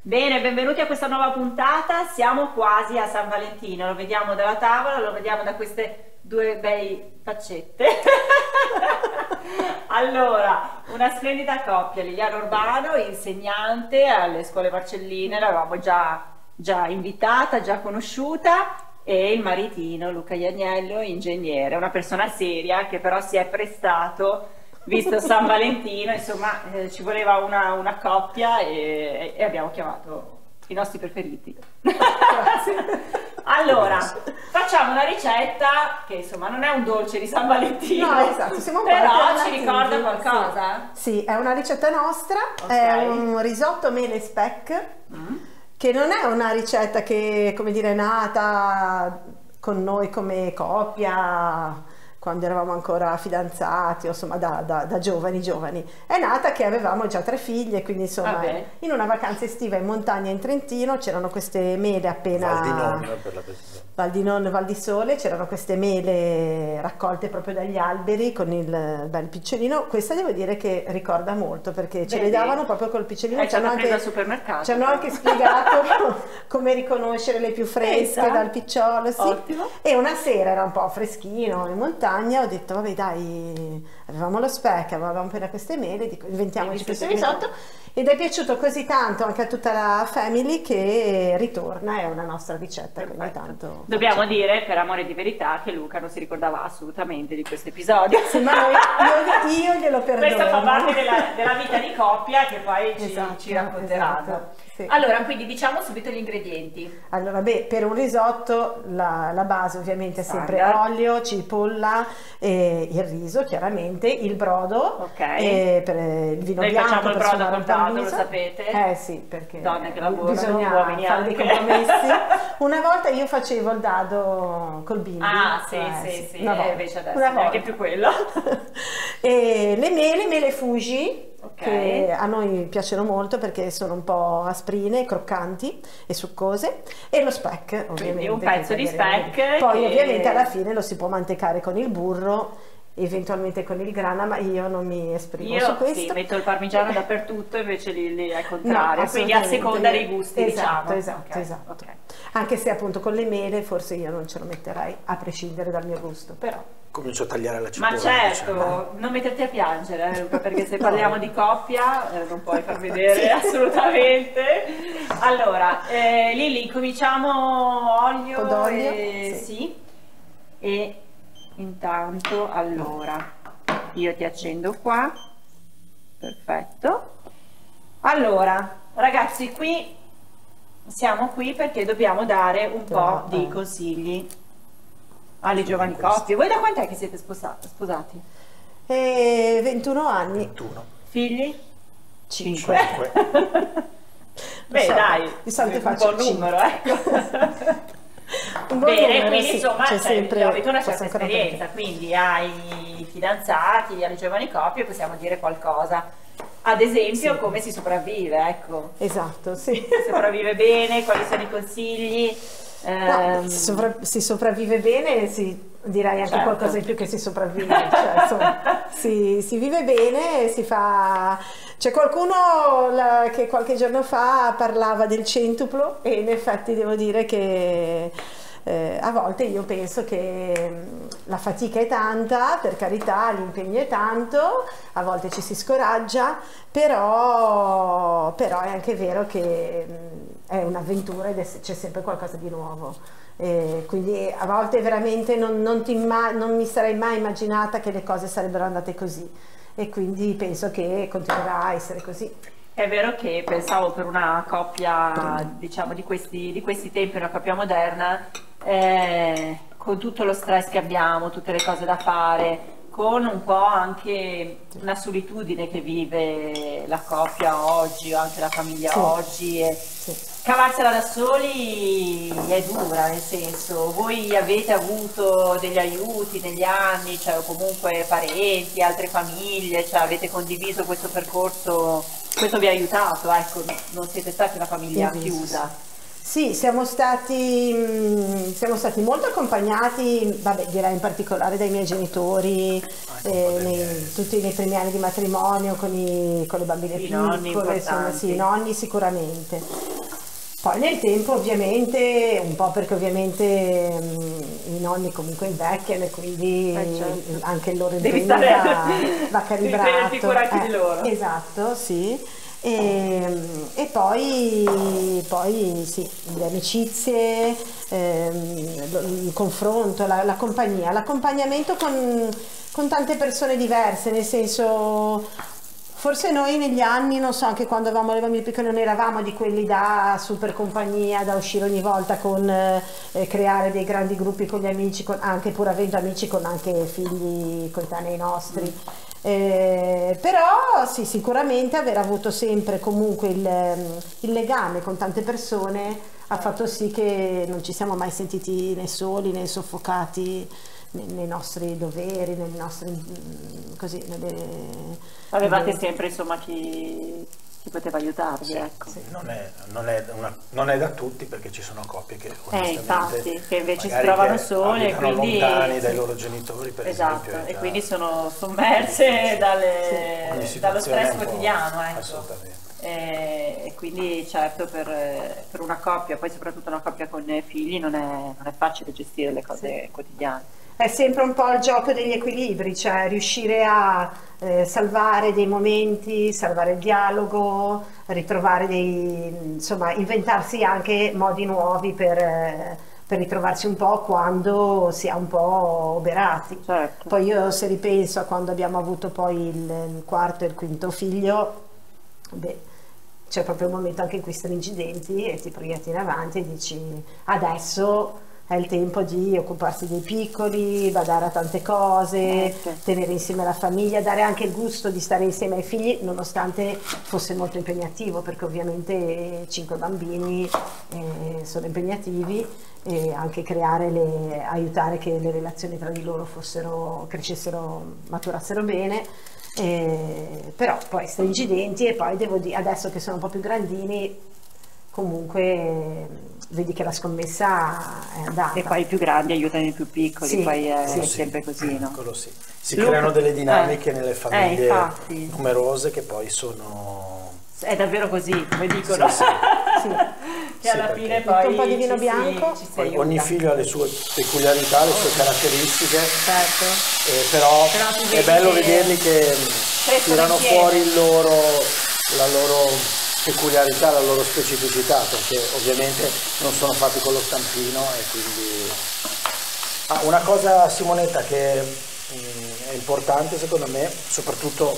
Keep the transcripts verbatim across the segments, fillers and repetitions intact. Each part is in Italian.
Bene, benvenuti a questa nuova puntata. Siamo quasi a San Valentino, lo vediamo dalla tavola, lo vediamo da queste due bei faccette. Allora, una splendida coppia, Liliana Urbano, insegnante alle scuole Marcelline, l'avevamo già, già invitata, già conosciuta, e il maritino Luca Ianiello, ingegnere, una persona seria che però si è prestato, visto San Valentino, insomma, eh, ci voleva una, una coppia e, e abbiamo chiamato i nostri preferiti. Allora, facciamo una ricetta che insomma non è un dolce di San Valentino, no, esatto, siamo però ci ricorda qualcosa? Sì, sì, è una ricetta nostra, okay. È un risotto mele e speck, mm. che non è una ricetta che, come dire, è nata con noi come coppia quando eravamo ancora fidanzati, o insomma da, da, da giovani giovani. È nata che avevamo già tre figlie, quindi insomma Vabbè. in una vacanza estiva in montagna in Trentino c'erano queste mele appena... Val di Non per la precisione. Val di Non, Val di Sole, c'erano queste mele raccolte proprio dagli alberi con il bel picciolino. Questa devo dire che ricorda molto perché ce Vedi? le davano proprio col picciolino. Eh, ci hanno anche, al supermercato. ci hanno anche spiegato come riconoscere le più fresche Pensa. dal picciolo, sì. Ottimo. E una sera era un po' freschino in montagna, ho detto vabbè dai, avevamo lo speck, avevamo appena queste mele, dico, inventiamoci questo risotto, ed è piaciuto così tanto anche a tutta la family che ritorna, è una nostra ricetta che ogni tanto Dobbiamo facciamo. dire, per amore di verità, che Luca non si ricordava assolutamente di questo episodio. Sì, ma noi, io, io glielo perdono. Questa fa parte della, della vita di coppia che poi ci, Esatto, ci racconteranno. esatto, sì. Allora, quindi diciamo subito gli ingredienti. Allora, beh, per un risotto la, la base ovviamente è sempre Standard. olio, cipolla, e il riso chiaramente, il brodo, Ok. e per il vino Noi bianco facciamo il per brodo sfumare col un po' il brodo, lo viso. sapete? Eh sì, perché Donne che lavorano, bisogna uomini fare dei anche. compromessi. Una volta io facevo il dado col bimbi. Ah, sì, eh, sì, sì, una e volta. invece adesso Una neanche volta. più quello. E le mele, mele Fuji, Ok. che a noi piacciono molto perché sono un po' asprine, croccanti e succose, e lo speck ovviamente. un pezzo che di taglieremo. speck Poi che- ovviamente alla fine lo si può mantecare con il burro, eventualmente con il grana, ma io non mi esprimo su Io questo. sì, metto il parmigiano dappertutto, invece lì, lì è il contrario, No, quindi a assolutamente. seconda dei gusti, Esatto, diciamo. esatto, Ok, esatto. ok. Anche se appunto con le mele forse io non ce lo metterei, a prescindere dal mio gusto, però. Comincio a tagliare la cipolla. Ma certo, diciamo. non metterti a piangere, eh, Luca, perché se parliamo di coppia eh, non puoi far vedere assolutamente. Allora, eh, Lili, cominciamo olio, Un po' d'olio, e... sì. sì. E intanto, allora, io ti accendo qua, perfetto. Allora, ragazzi, qui siamo qui perché dobbiamo dare un po' No, di eh. consigli alle giovani coppie. Voi da quant'è che siete sposa- sposati? E ventuno anni. ventuno. Figli? cinque. Beh, so, dai, di solito un faccio buon numero, ecco. Un buon Bene, numero, quindi sì, insomma c'è cioè, sempre- avete una posso certa ancora esperienza, perché. quindi ai fidanzati, alle giovani coppie possiamo dire qualcosa. Ad esempio, Sì. come si sopravvive, ecco. Esatto, sì. Si sopravvive bene, quali sono i consigli? No, Ehm, si, sopra- si sopravvive bene, si, direi anche Certo. qualcosa in più che si sopravvive, cioè, insomma, si, si vive bene, si fa... C'è qualcuno la- che qualche giorno fa parlava del centuplo e in effetti devo dire che eh, a volte io penso che mh, la fatica è tanta, per carità, l'impegno è tanto, a volte ci si scoraggia, però, però è anche vero che mh, è un'avventura ed è- c'è sempre qualcosa di nuovo. E quindi a volte veramente non, non ti imma- non mi sarei mai immaginata che le cose sarebbero andate così e quindi penso che continuerà a essere così. È vero che pensavo per una coppia, diciamo, di questi, di questi tempi, una coppia moderna, eh, con tutto lo stress che abbiamo, tutte le cose da fare, con un po' anche una solitudine che vive la coppia oggi, o anche la famiglia Sì. oggi, e Sì. cavarsela da soli è dura, nel senso, voi avete avuto degli aiuti negli anni, cioè o comunque parenti, altre famiglie, cioè avete condiviso questo percorso, questo vi ha aiutato, ecco, non siete stati una famiglia Sì, sì, chiusa. Sì, siamo stati, mh, siamo stati molto accompagnati, vabbè, direi in particolare dai miei genitori, eh, nei- tutti nei primi anni di matrimonio con, i- con le bambine I nonni piccole, insomma, importanti. sì, i nonni sicuramente. Poi nel tempo ovviamente, un po' perché ovviamente mh, i nonni comunque invecchiano e quindi Eh, certo. anche il loro Devi impegno stare- va, va devi calibrato. tenerti cura anche di loro. Esatto, sì. E, e poi, poi sì, le amicizie, ehm, lo- il confronto, la, la compagnia, l'accompagnamento con, con tante persone diverse, nel senso, forse noi negli anni, non so, anche quando avevamo le bambine piccole non eravamo di quelli da super compagnia, da uscire ogni volta con eh, creare dei grandi gruppi con gli amici, con, anche pur avendo amici con anche figli coetanei nostri. Eh, però sì, sicuramente aver avuto sempre comunque il, il legame con tante persone ha fatto sì che non ci siamo mai sentiti né soli né soffocati nei, nei nostri doveri, nei nostri mm, così, nelle, Avevate nelle- sempre insomma chi, chi poteva aiutarvi, Sì, ecco. sì, non, è, non, è una- non è da tutti, perché ci sono coppie che Eh, onestamente infatti, che invece si magari trovano che soli e abitano quindi lontani dai loro genitori, per esatto, esempio. è e già quindi sono sommerse difficile. dalle- Ogni dallo situazione è stress un po'- quotidiano, ecco. assolutamente. E, e quindi certo per, per una coppia, poi soprattutto una coppia con figli, non è, non è facile gestire le cose quotidiane. È sempre un po' il gioco degli equilibri, cioè riuscire a eh, salvare dei momenti, salvare il dialogo, ritrovare dei, insomma, inventarsi anche modi nuovi per, eh, per ritrovarsi un po' quando si è un po' oberati. Certo. Poi io se ripenso a quando abbiamo avuto poi il, il quarto e il quinto figlio, beh, c'è proprio un momento anche in cui stringi i denti e ti proietti in avanti e dici adesso è il tempo di occuparsi dei piccoli, badare a tante cose, Certo. tenere insieme la famiglia, dare anche il gusto di stare insieme ai figli, nonostante fosse molto impegnativo, perché ovviamente cinque bambini eh, sono impegnativi, e anche creare le, aiutare che le relazioni tra di loro fossero, crescessero, maturassero bene. Eh, però poi stringi i denti e poi devo dire, adesso che sono un po' più grandini, comunque eh, vedi che la scommessa è andata. E poi i più grandi aiutano i più piccoli, Sì, poi è sì. sempre così, no? Quello sì. Si Luca- creano delle dinamiche eh, nelle eh, famiglie infatti. numerose che poi sono... È davvero così, come dicono. Sì, sì. Sì. Che alla Sì, fine perché- poi Un po' di vino ci si- bianco. ci si Poi aiuta. ogni figlio ha le sue peculiarità, le sue caratteristiche, Certo. eh, però, Però tu è vedi bello che vederli che crescono tirano insieme. fuori il loro, la loro peculiarità, la loro specificità, perché ovviamente non sono fatti con lo stampino e quindi... Ah, una cosa, Simonetta, che mh, è importante secondo me, soprattutto,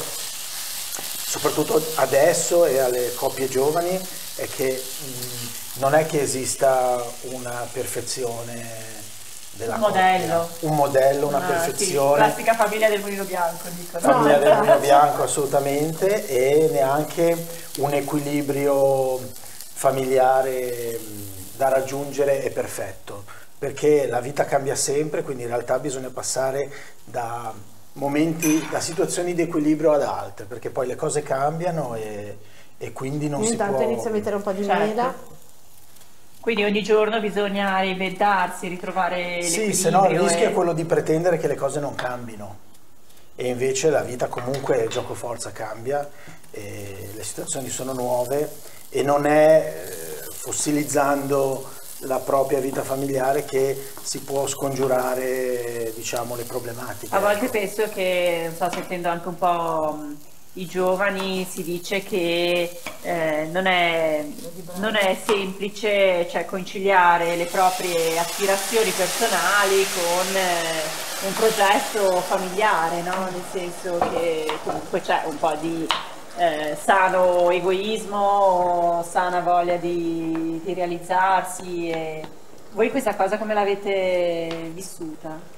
soprattutto adesso e alle coppie giovani, è che mh, non è che esista una perfezione della Un coppia, modello. un modello, una Ah, sì, perfezione. classica famiglia del mulino bianco, dicono. Famiglia del mulino bianco, assolutamente, e neanche un equilibrio familiare mh, da raggiungere è perfetto, perché la vita cambia sempre, quindi in realtà bisogna passare da momenti, da situazioni di equilibrio ad altre, perché poi le cose cambiano e, e quindi non Io si intanto può... inizio a mettere un po' di Certo. mela. Quindi ogni giorno bisogna reinventarsi, ritrovare Sì, l'equilibrio. se no il rischio e- è quello di pretendere che le cose non cambino, e invece la vita comunque gioco forza cambia, e le situazioni sono nuove e non è eh, fossilizzando la propria vita familiare che si può scongiurare, diciamo, le problematiche. A volte ecco. penso che, non so, sentendo anche un po' mh, i giovani, si dice che eh, non è, non è semplice, cioè, conciliare le proprie aspirazioni personali con eh, un progetto familiare, no? Nel senso che comunque c'è un po' di eh, sano egoismo, sana voglia di, di realizzarsi. E... Voi questa cosa come l'avete vissuta?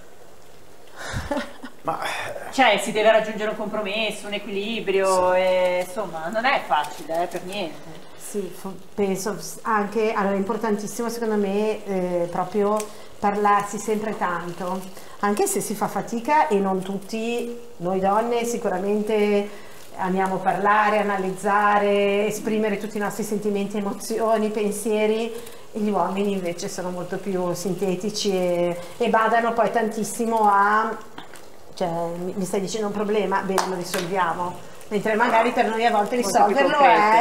Ma Cioè, si deve raggiungere un compromesso, un equilibrio, e, insomma, non è facile, eh, per niente. Sì, fo- penso anche, allora è importantissimo secondo me eh, proprio parlarsi sempre tanto, anche se si fa fatica e non tutti, noi donne sicuramente amiamo parlare, analizzare, esprimere tutti i nostri sentimenti, emozioni, pensieri, e gli uomini invece sono molto più sintetici e, e badano poi tantissimo a, cioè mi mi stai dicendo un problema, bene, lo risolviamo, mentre magari per noi a volte Molto più risolverlo concreto. è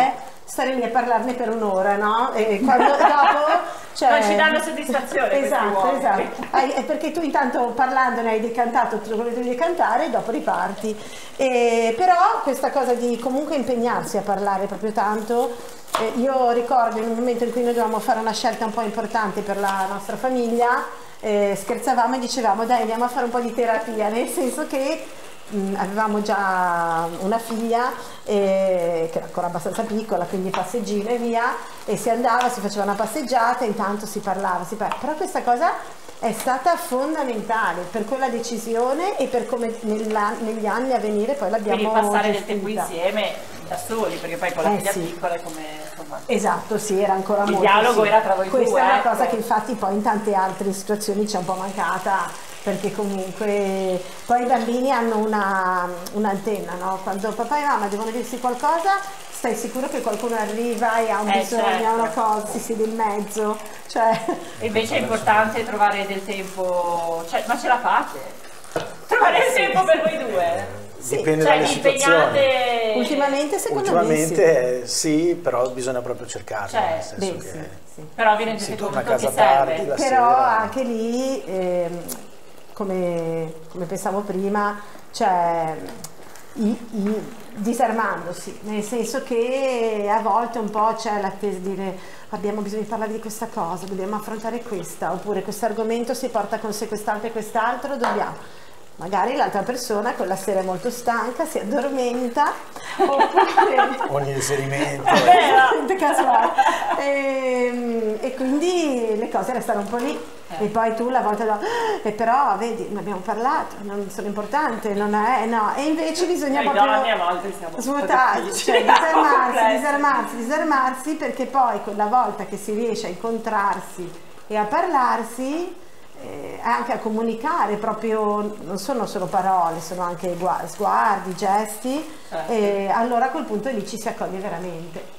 stare lì a parlarne per un'ora, no? E quando dopo... Cioè, non ci danno soddisfazione. Esatto, esatto. Hai, è perché tu intanto parlando ne hai decantato tutto quello che devi decantare e dopo riparti. E, però questa cosa di comunque impegnarsi a parlare proprio tanto, eh, io ricordo in un momento in cui noi dovevamo fare una scelta un po' importante per la nostra famiglia, eh, scherzavamo e dicevamo dai andiamo a fare un po' di terapia, nel senso che mh, avevamo già una figlia eh, che era ancora abbastanza piccola, quindi passeggine e via, e si andava, si faceva una passeggiata, intanto si parlava, si parlava. Però questa cosa è stata fondamentale per quella decisione e per come nella, negli anni a venire poi l'abbiamo quindi passare gestita. del tempo insieme da soli, perché poi con la Eh, figlia sì. piccola è come insomma, Esatto, sì, era ancora il molto dialogo sì. era tra voi Questa due, è una ecco. cosa che infatti poi in tante altre situazioni ci è un po' mancata, perché comunque poi i bambini hanno una, un'antenna, no? Quando papà e mamma devono dirsi qualcosa, stai sicuro che qualcuno arriva e ha un Eh, bisogno, certo. ha una cosa, si siede in mezzo, cioè... E invece è importante trovare del tempo, cioè, ma ce la fate? Trovare il tempo per voi due? Sì. Dipende Cioè, dalle vi situazioni. impegnate... Ultimamente secondo me Ultimamente sì, però bisogna proprio cercarlo, Cioè, nel senso sì. Beh, che sì, sì. Però vi rendete si torna a conto che casa tardi, serve. la Però sera. anche lì, ehm, come, come pensavo prima, cioè i, i- disarmandosi, nel senso che a volte un po' c'è l'attesa di dire abbiamo bisogno di parlare di questa cosa, dobbiamo affrontare questa, oppure questo argomento si porta con sé quest'altro e quest'altro, dobbiamo. Magari l'altra persona quella sera è molto stanca, si addormenta, oppure... Ogni riferimento. È vero. Niente casuale. E, e quindi le cose restano un po' lì. Eh. E poi tu la volta dopo, e però vedi, ne abbiamo parlato, non sono importante, non è, no, e invece bisogna Noi proprio donne a volte siamo un po' svuotarci, difficili. cioè disarmarsi, Complessi. disarmarsi, disarmarsi, perché poi quella volta che si riesce a incontrarsi e a parlarsi, eh, anche a comunicare proprio, non sono solo parole, sono anche gua- sguardi, gesti, Certo. e allora a quel punto lì ci si accoglie veramente.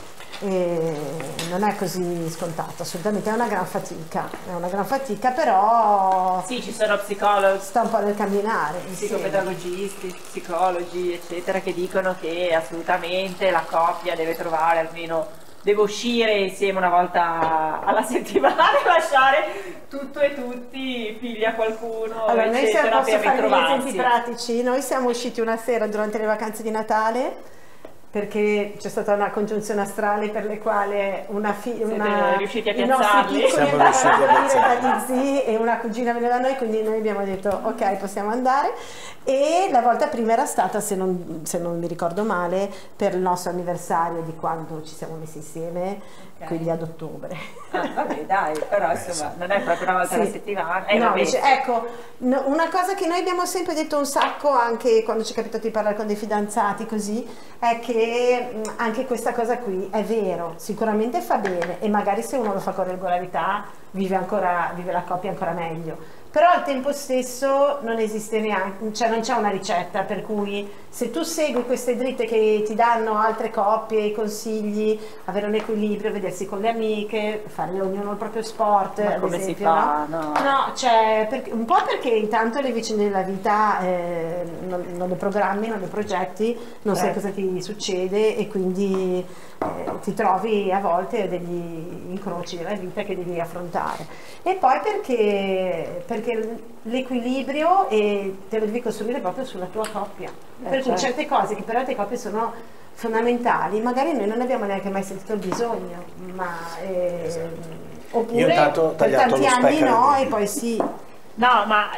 E non è così scontato, assolutamente, è una gran fatica, è una gran fatica, però Sì, ci sono psicologi, sta un po' nel camminare. insieme. psicopedagogisti, psicologi, eccetera, che dicono che assolutamente la coppia deve trovare almeno, deve uscire insieme una volta alla settimana e lasciare tutto e tutti, figli a qualcuno, Allora, noi siamo, eccetera, posso per fare degli esempi ritrovarsi. pratici. Noi siamo usciti una sera durante le vacanze di Natale perché c'è stata una congiunzione astrale per le quali una figlia, una, riusciti a i nostri piazzarli? piccoli Siamo riusciti a andavano a venire piazzarli. dagli zii e una cugina veniva da noi, quindi noi abbiamo detto ok, possiamo andare. E la volta prima era stata, se non, se non mi ricordo male, per il nostro anniversario di quando ci siamo messi insieme, Ok. quindi ad ottobre. Ah, vabbè, dai, però insomma, non è proprio una volta alla Sì. settimana. Eh, No, vabbè. invece, ecco, no, una cosa che noi abbiamo sempre detto un sacco, anche quando ci è capitato di parlare con dei fidanzati così, è che mh, anche questa cosa qui è vero, sicuramente fa bene e magari se uno lo fa con regolarità vive, ancora, vive la coppia ancora meglio. Però al tempo stesso non esiste neanche, cioè non c'è una ricetta per cui se tu segui queste dritte che ti danno altre coppie, i consigli, avere un equilibrio, vedersi con le amiche, fare ognuno il proprio sport, Ma ad come si esempio, fa? no? No. No, cioè, perché- un po' perché intanto le vicende della vita eh, non, non le programmi, non le progetti, non sai Certo. cosa ti succede e quindi eh, ti trovi a volte degli incroci della vita che devi affrontare. E poi perché, perché l'equilibrio e te lo devi costruire proprio sulla tua coppia. Eh, per cui certo. certe cose che per altre coppie sono fondamentali, magari noi non abbiamo neanche mai sentito il bisogno, ma eh, oppure Io intanto ho per tagliato tanti lo anni specker no di- e poi sì. No, ma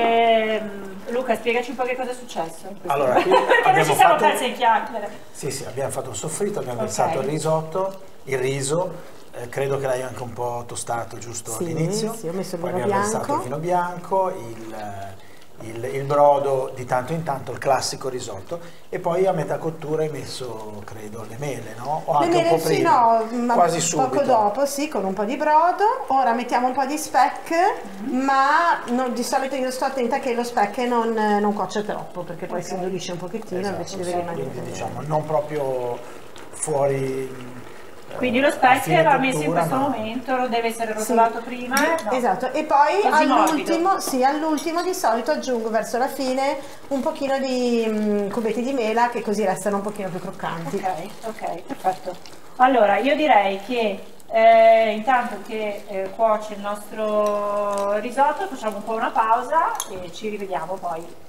ehm, Luca, spiegaci un po' che cosa è successo. in questo Allora, momento. qui Perché noi abbiamo ci siamo fatto- persi in chiacchiere. Sì, sì, abbiamo fatto il soffritto, abbiamo Ok. versato il risotto, il riso, eh, credo che l'hai anche un po' tostato giusto Sì, all'inizio. sì, ho messo il Poi vino abbiamo bianco. versato il vino bianco, il, eh, il, il brodo di tanto in tanto, il classico risotto, e poi a metà cottura hai messo, credo, le mele, no? O Le anche un mele po' sì, prima, no, ma quasi subito. poco dopo, sì, con un po' di brodo. Ora mettiamo un po' di speck, ma non- di solito io sto attenta che lo speck non, non cuoce troppo, perché poi si indurisce un pochettino, Esatto, invece deve sì, rimanere. quindi diciamo non proprio fuori, eh, Quindi lo a speck fine va messo in cottura, questo ma- momento, lo deve essere rotolato Sì. prima? No. Esatto, e poi Quasi all'ultimo, sì, all'ultimo di solito aggiungo verso la fine un pochino di mm, cubetti di mela, che così restano un pochino più croccanti. Ok, ok, perfetto. Allora, io direi che eh, intanto che eh, cuoce il nostro risotto facciamo un po' una pausa e ci rivediamo poi.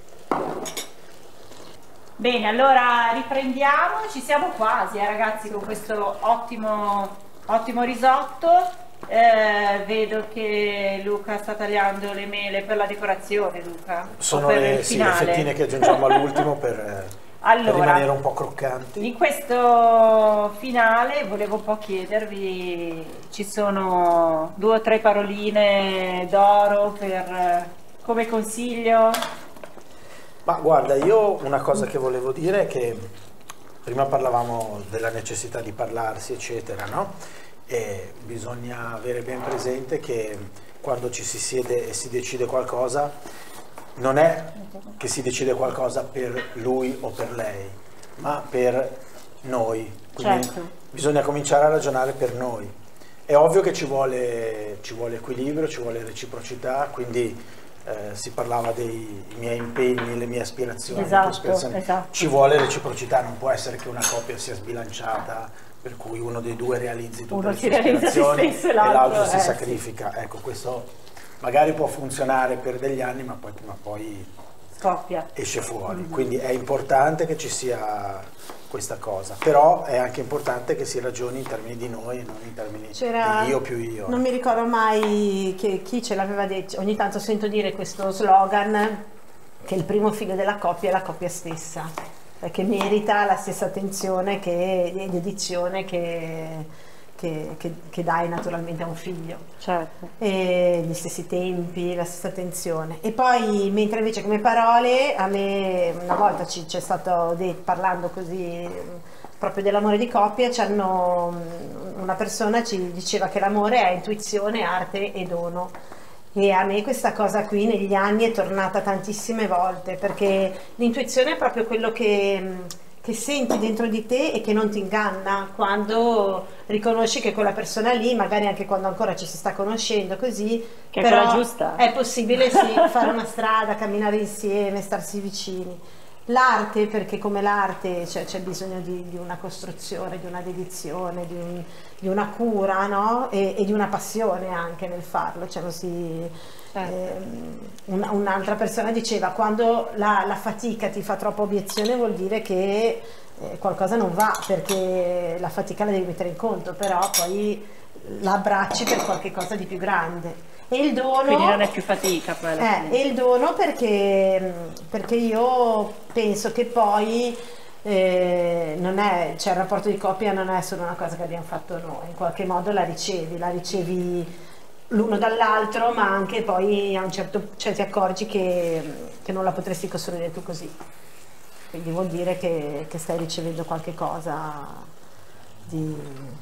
Bene, allora riprendiamo, ci siamo quasi eh, ragazzi con questo ottimo, ottimo risotto. Eh, vedo che Luca sta tagliando le mele per la decorazione, Luca. o Sono per le, il sì, le finale. fettine che aggiungiamo all'ultimo per, eh, per Allora, rimanere un po' croccanti. in questo finale volevo un po' chiedervi, ci sono due o tre paroline d'oro per, come consiglio? Ma guarda, io una cosa che volevo dire è che prima parlavamo della necessità di parlarsi, eccetera, no? E bisogna avere ben presente che quando ci si siede e si decide qualcosa, non è che si decide qualcosa per lui o per lei, ma per noi. Quindi Certo. bisogna cominciare a ragionare per noi. È ovvio che ci vuole, ci vuole equilibrio, ci vuole reciprocità, quindi eh, si parlava dei miei impegni, le mie aspirazioni, le tue Esatto, aspirazioni. esatto. Ci vuole reciprocità, non può essere che una coppia sia sbilanciata, per cui uno dei due realizzi tutte Uno le si sue realizza se aspirazioni stesso e e l'altro, l'altro si eh, sì. sacrifica. Ecco, questo magari può funzionare per degli anni, ma poi, ma poi Scoppia. esce fuori. Quindi è importante che ci sia questa cosa, però è anche importante che si ragioni in termini di noi e non in termini C'era, di io più io. non mi ricordo mai che, chi ce l'aveva detto, ogni tanto sento dire questo slogan che il primo figlio della coppia è la coppia stessa, perché merita la stessa attenzione che, e dedizione che, che, che, che dai naturalmente a un figlio. Certo. E gli stessi tempi, la stessa attenzione. E poi, mentre invece come parole, a me una volta ci c'è stato detto, parlando così proprio dell'amore di coppia, c'hanno, una persona ci diceva che l'amore è intuizione, arte e dono. E a me questa cosa qui negli anni è tornata tantissime volte, perché l'intuizione è proprio quello che, che senti dentro di te e che non ti inganna quando riconosci che quella persona lì, magari anche quando ancora ci si sta conoscendo così, Che è però quella giusta. è possibile sì, fare una strada, camminare insieme, starsi vicini. L'arte, perché come l'arte cioè, c'è bisogno di, di una costruzione, di una dedizione, di, un, di una cura, no? E, e di una passione anche nel farlo. Cioè, lo si, Certo. ehm, un- un'altra persona diceva quando la, la fatica ti fa troppa obiezione vuol dire che eh, qualcosa non va, perché la fatica la devi mettere in conto, però poi la abbracci per qualche cosa di più grande. E il dono, Quindi non è più fatica poi alla eh, fine. e il dono perché, perché io penso che poi eh, non è, cioè il rapporto di coppia non è solo una cosa che abbiamo fatto noi, in qualche modo la ricevi, la ricevi l'uno dall'altro, ma anche poi a un certo, cioè ti accorgi che, che non la potresti costruire tu così. Quindi vuol dire che, che stai ricevendo qualche cosa di,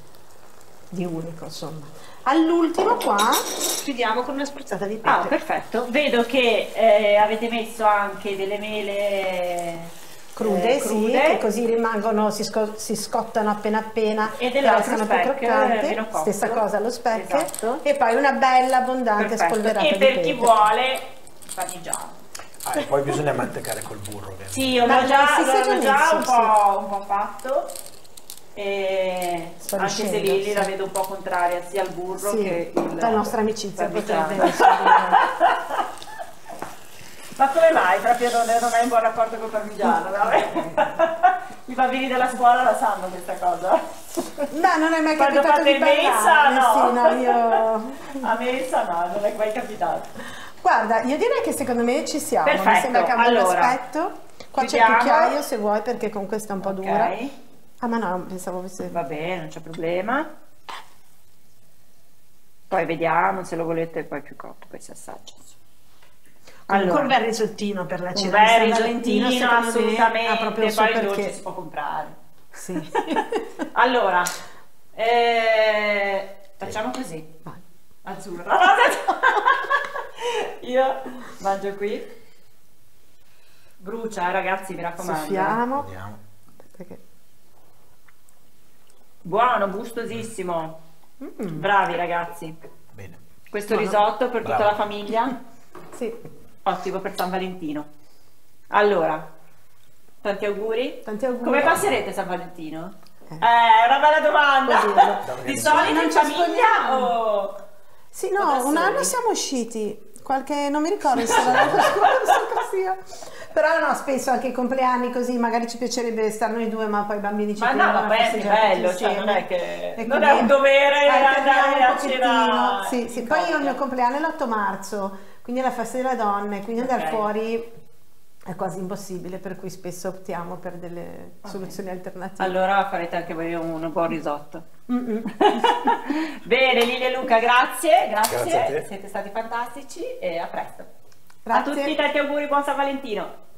di unico, insomma. All'ultimo qua chiudiamo con una spruzzata di pepe. Ah, perfetto. Vedo che eh, avete messo anche delle mele Crude, eh, sì, crude che così rimangono, si, sco- si scottano appena appena e dell'altro restano più speck, croccanti. meno cotto. Stessa cosa allo speck. Esatto. E poi una bella abbondante Perfetto. spolverata E di per pepe. chi vuole parmigiano. Ah, e poi bisogna mantecare col burro, ovviamente. Sì, io Ma l'ho già, sì, si è già l'ho già messo, un, sì. po', un po' fatto. E Sta anche se riuscendo, Lilli sì. la vedo un po' contraria sia al burro Sì, che il la nostra amicizia parmigiano. potrebbe essere. Ma come mai? Proprio non, non hai un buon rapporto col parmigiano, vabbè. I bambini della scuola la sanno questa cosa. No, non è mai Quando capitato fate di messa, parlarne, no. sì, no, io... A messa no, non è mai capitato. Guarda, io direi che secondo me ci siamo. Mi Perfetto, sembra che abbia allora, l'aspetto. Qua c'è il chiudiamo. cucchiaio se vuoi, perché con questa è un po' dura. Ok, Ah, ma no, pensavo fosse... va bene, non c'è problema. Poi vediamo se lo volete poi più cotto, poi si assaggia. Allora, un bel risottino per la Un cena bel di San risottino, Valentino, secondo me, assolutamente, ha proprio il poi suo il dolce perché. si può comprare. Sì. Allora, eh, facciamo così. Vai. Azzurra. Io mangio qui. Brucia, eh, ragazzi, mi raccomando. Soffiamo. Vediamo. Aspetta che- Buono, gustosissimo. Mm. Bravi ragazzi. Bene. Questo Buono. risotto per tutta Brava. la famiglia, Sì, ottimo per San Valentino. Allora, tanti auguri. tanti auguri. Come passerete San Valentino? Eh. Eh, è una bella domanda. Così, Di solito non in ci famiglia spogliamo. o... Sì, o no, da un soli? anno siamo usciti, qualche, non mi ricordo se era l'anno scorso così. Però no, spesso anche i compleanni così, magari ci piacerebbe stare noi due, ma poi i bambini ci Ma no, prendono ma a poi è festeggiare tutti bello, cioè non insieme. è che... E non quindi è un dovere alterniamo andare un a pochettino. cena. Sì, sì. in Poi io il coppia. mio compleanno è l'otto marzo, quindi è la festa delle donne, quindi andare Ok. fuori è quasi impossibile, per cui spesso optiamo per delle Ok. soluzioni alternative. Allora farete anche voi un buon risotto. Mm-mm. Bene, Lilia e Luca, grazie, grazie, Grazie a te. siete stati fantastici e a presto. Grazie. A tutti tanti auguri, buon San Valentino.